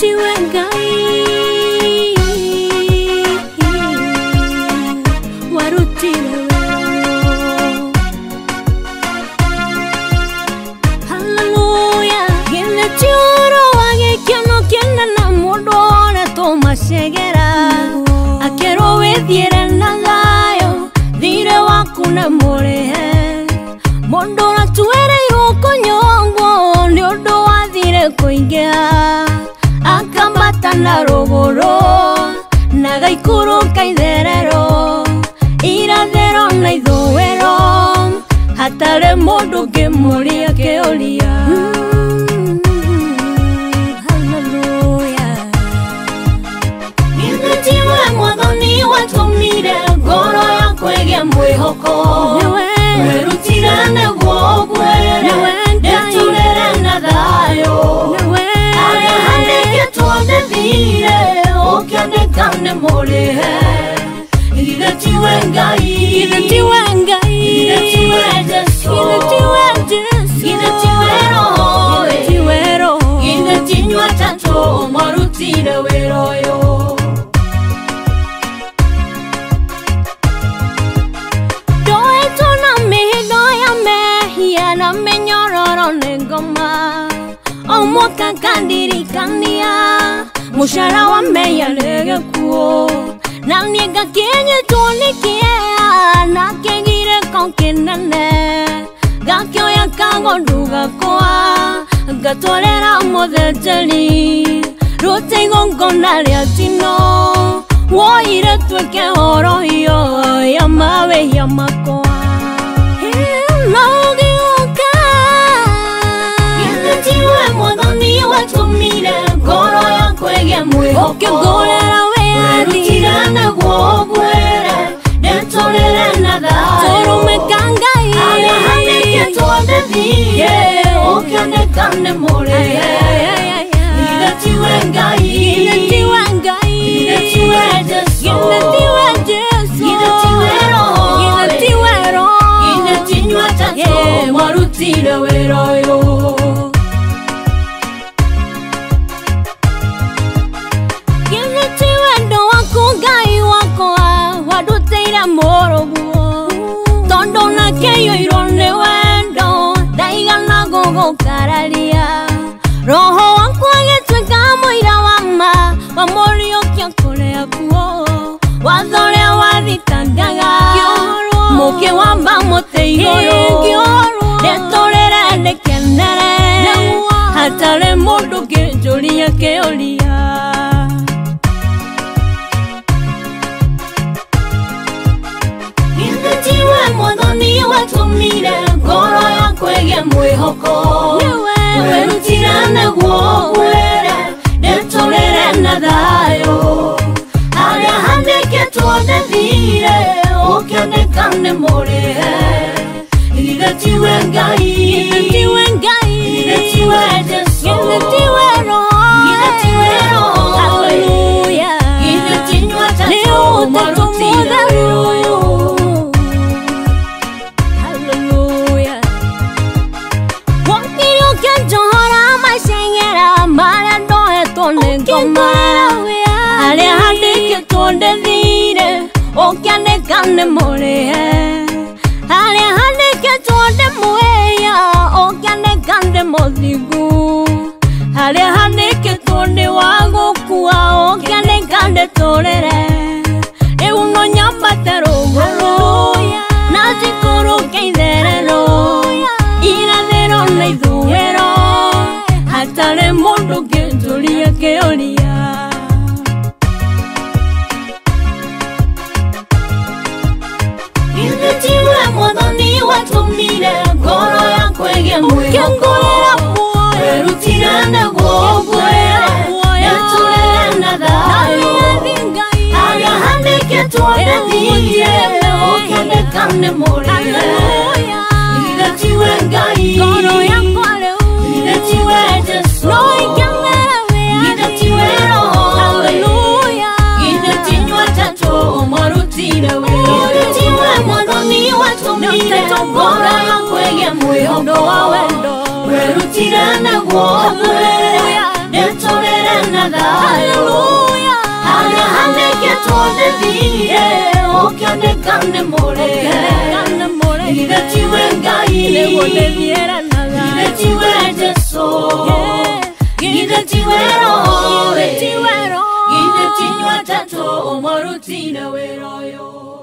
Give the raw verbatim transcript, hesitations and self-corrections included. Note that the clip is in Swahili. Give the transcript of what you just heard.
tiwe ngai warutire hallelujah gine tioro wage keno kena na modore to masegera akero wethiere na layo dire wakuna more mondora tuere yoko nyongo nyodo wathire kuingia akambata na rogoro nagaikuru kaitherero irathero na ithuero hatare mundu ngimuria kioria hallelujah githe tiwe mwathani watumire ngoro yakwa igĩe mwĩhoko werutire nĩguo ũgwĩre ndĩtũrĩre na thayũ arĩa handĩkĩtwo ndĩthire ũkĩandĩkane mũrĩhe githe tiwe ngai githe tiwe ngai githe tiwe Jesũ githe tiwe roho githe tinyua tatũ mwarutire wĩra ũyũ Omoka kandiri kania mushara wa meya lege kuo na niega kenye tonikia na kengire konkenane gakyo ya kango nduga koa gatolera modeteli rote ngongona liatino woire tweke oro hiyo ya mawe ya makoa watumire ngoro yakwa igĩe mwĩhoko werutire nĩguo ũgwĩre ndĩtũrĩre na thayũ arĩa handĩkĩtwo ndĩthire ũkĩandĩkane mũrĩhe githe tiwe ngai githe tiwe Jesũ githe tiwe roho githe tinyua tatũ mwarutire wĩra ũyũ Keyo irone wendo daigana gogo kararia roho wangu agetweka moira wama wamorio kyakorea kuo wathorea wathitangaga muke wamba mote igoro ndetorera ndekenere hatare mundu nginjuria kioria mwathani watumire ngoro yakwa igĩe mwĩhoko werutire nĩguo ũgwĩre ndĩtũrĩre na thayũ arĩa handĩkĩtwo ndĩthire ũkĩandĩkane mũrĩhe githe tiwe ngai githe tiwe Jesũ githe tiwe roho hallelujah githe tinyua tatũ mwarutire wĩra ũyũ arĩa handĩkĩtwo ndĩthire ũkĩandĩkane mũrĩhe arĩa handĩkĩtwo ndĩmwĩya ũkĩandĩkane mũthingu arĩa handĩkĩtwo ndĩ wa gũkua ũkĩandĩkane tũrĩre rĩu no nyambate rũgũrũ na njikũrũke itherero irathĩro na ithuĩro hatare mundu nginjuria kioria githe tiwe mwathani watumire ngoro yakwa igĩe mwĩhoko werutire nĩguo ũgwĩre ndĩtũrĩre na thayũ arĩa handĩkĩtwo ndĩthire ũkĩandĩkane mũrĩhe githe tiwe ngai githe tiwe Jesũ githe tiwe roho githe tinyua tatũ mwarutire wĩra githe tiwe mwathani watumire ngoro yakwa igĩe mwĩhoko werutire nĩguo ũgwĩre ndĩtũrĩre na Hallelujah. Hana hane ketone diye. Okane kane more. Kane more. Ire tiwe ngai. Ire wole viera naga. Ire tiwe jeso. Ire tiwe ro. Ire tiwe ro. Ire tiwe tato omorutina weroyo.